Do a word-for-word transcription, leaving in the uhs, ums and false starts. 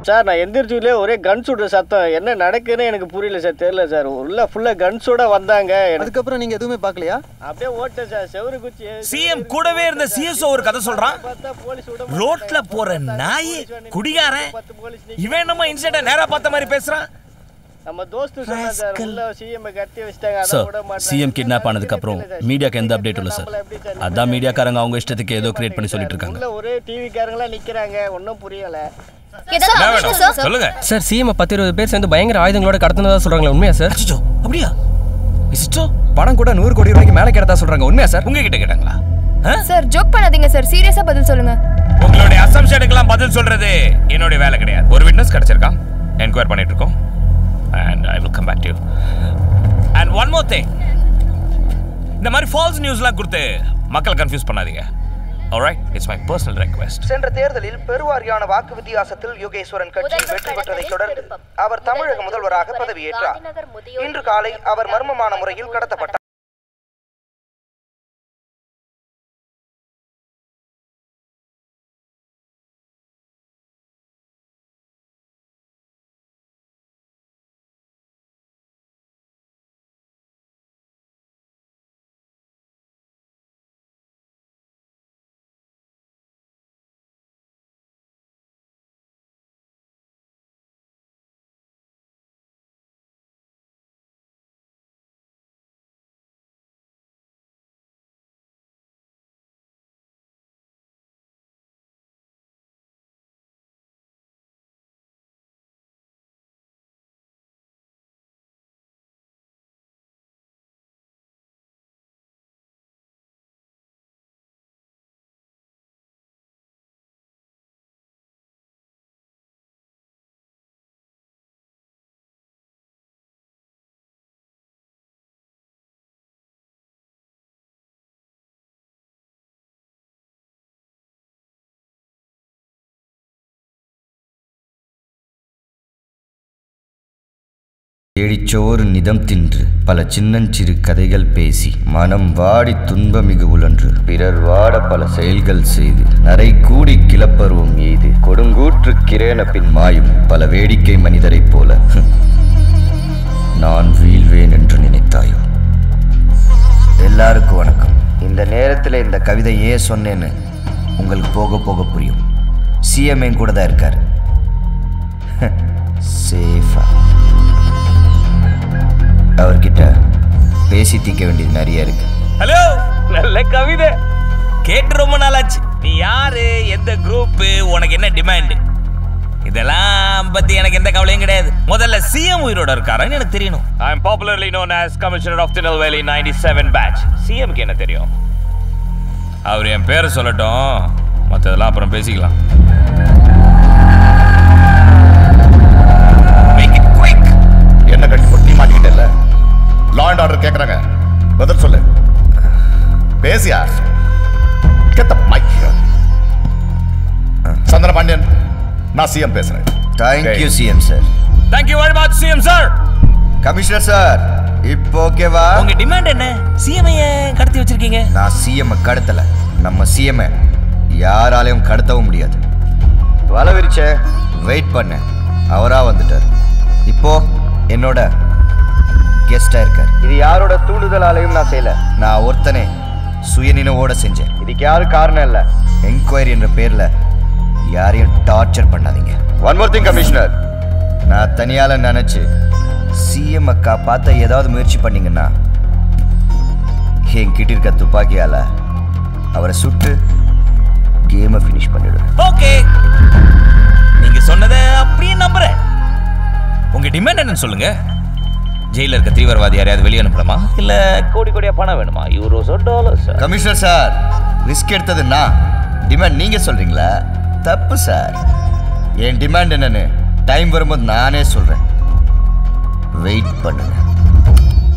Sir நான் எந்திரிச்சுலே ஒரே கன் சுடுற சத்தம் என்ன நடக்குன்னு எனக்கு புரியல சார், தெரியல சார். உள்ள ஃபுல்லா கன்ஸோட வந்தாங்க. அதுக்கப்புறம் நீங்க எதுவுமே பார்க்கலையா? அப்படியே ஓட்ட சார், செவரு குச்சி. சிஎம் கூடவே இருந்த சிஎஸ்ஓ ஒரு கதை சொல்றான். ரோட்ல போற நாய் குடிகாரன் இவன் நம்ம இன்சிடென்ட் நேரா பார்த்த மாதிரி பேசுறான். நம்ம தோஸ்து சொன்னா சார் உள்ள சிஎம் கட்டி வச்சிட்டாங்க. அத கூட மாட்டாங்க. சிஎம் கிட்னாப் ஆனதுக்கு அப்புறம் மீடியாக்கு எந்த அப்டேட் இல்ல சார். அதான் மீடியாக்காரங்க அவங்க இஷ்டத்துக்கு ஏதோ கிரியேட் பண்ணி சொல்லிட்டு இருக்காங்க. உள்ள ஒரே டிவி காரங்களா நிக்கறாங்க, ஒண்ணும் புரியல. சொல்லுங்க சார். சிஎம் பத்து இருபது பேர் சேர்ந்து பயங்கர ஆயுதங்களோட கடத்தினதா சொல்றாங்களே, உண்மையா சார்? அச்சோ அப்படியா? இஸ்டோ பணம் கூட நூறு கோடி ரூபாய்க்கு மேல கேட்டதா சொல்றாங்க, உண்மையா சார்? உங்க கிட்ட கேட்டாங்களா? சார் ஜோக் பண்ணாதீங்க சார், சீரியஸா பதில் சொல்லுங்க. உங்களுடைய அசம்ப்ஷனுக்குலாம் பதில் சொல்றது என்னோட வேலை கிடையாது. ஒரு விட்னஸ் கிடைச்சிருக்கான், என்கொயர் பண்ணிட்டு இருக்கோம். And I will come back to you. And one more thing. இந்த மாதிரி ஃபால்ஸ் நியூஸ்லாம் கொடுத்து மக்கள் கன்ஃபியூஸ் பண்ணாதீங்க. Alright, it's my personal request. சென்ற தேர்தலில் பெருவாரியான வாக்கு வித்தியாசத்தில் யோகேஸ்வரன் கட்சி வெற்றி பெற்றதை தொடர்ந்து அவர் தமிழக முதல்வராக பதவியேற்றார். இன்று காலை அவர் மர்மமான முறையில் கடத்தப்பட்டார். தேடிச்சோறு நிதம் தின்று பல சின்னஞ்சிறு கதைகள் பேசி மனம் வாடி துன்பமிகு உழன்று பிறர் வாட பல செயல்கள் செய்து நரை கூடி கிளப்பருவம் எய்து கொடுங்கூற்று கிரேன பின் மாயும் பல வேடிக்கை மனிதரைப் போல நான் வீழ்வேன் என்று நினைத்தாயோ? எல்லாருக்கும் வணக்கம். இந்த நேரத்தில் இந்த கவிதை ஏன் சொன்னேன்னு உங்களுக்கு போக போக புரியும். சிஎம் என் கூட தான் இருக்கார், சேஃபா. அவர்கிட்ட பேசி தீர்க்க வேண்டியது நிறைய இருக்கு. ஹலோ, நல்ல கவிதை கேட்டு ரொம்ப நாளாச்சு. நீ யாரு, எந்த குரூப், உனக்கு என்ன டிமாண்ட், இதெல்லாம் பத்தி எனக்கு எந்த கவலையும் கிடையாது. முதல்ல சிஎம் உயிரோட இருக்காருன்னு எனக்கு தெரியணும். I am popularly known as Commissioner of Tirunelveli ninety-seven batch. சிஎம்க்கு என்ன தெரியும்? அவர் என் பேரை சொல்லட்டும், மற்றதெல்லாம் அப்புறம் பேசிக்கலாம். என்ன கட்டி போட்டு மாட்டிக்கிட்டல? லா அண்ட் ஆர்டர் கேக்குறாங்க, பதில் சொல்லு. பேசியா? கெட்ட மைக். சந்திர பாண்டியன், நான் சிஎம் பேசுறேன். Thank you CM sir. Thank you very much CM sir. Commissioner sir, இப்போ ஓகேவா? உங்க டிமாண்ட் என்ன? சிஎம் ஏன் கடத்தி வச்சிருக்கீங்க? நான் சிஎம் கடத்தல, நம்ம சிஎம் யாராலையும் கடத்தவும் முடியாது. வலை விரிச்ச வெயிட் பண்ண, அவரா வந்துட்டார். இப்போ என்னோட கெஸ்டா இருக்கார். இது யாரோட தூண்டுதலாலையும் நான் செய்யல, நான் ஒருத்தனே சுயநினைவோட செஞ்சேன். இதுக்கு யாரும் காரணம் இல்ல. என்கொயரி என்ற பேர்ல யாரையும் டார்ச்சர் பண்ணாதீங்க. ஒன் மோர் திங் கமிஷனர், நான் தனியால நினைச்சு சிஎம் அக்கா பார்த்த ஏதாவது முயற்சி பண்ணீங்கன்னா என் கிட்ட இருக்க துப்பாக்கியால அவரை சுட்டு கேமை ஃபினிஷ் பண்ணிடுவேன். ஓகே, நீங்க சொன்னதை அப்படியே நம்புறேன். உங்க டிமாண்ட் என்னன்னு சொல்லுங்க. ஜெயில இருக்க தீவிரவாதி யாரையாவது வெளியே அனுப்பணுமா, இல்ல கோடி கோடியா பணம் வேணுமா? யூரோஸோ டாலர்ஸ்? கமிஷனர் சார், ரிஸ்க் எடுத்தது நான், டிமாண்ட் நீங்க சொல்றீங்களா? தப்பு சார். என் டிமாண்ட் என்னன்னு டைம் வரும்போது நானே சொல்றேன். வெயிட் பண்ணுங்க.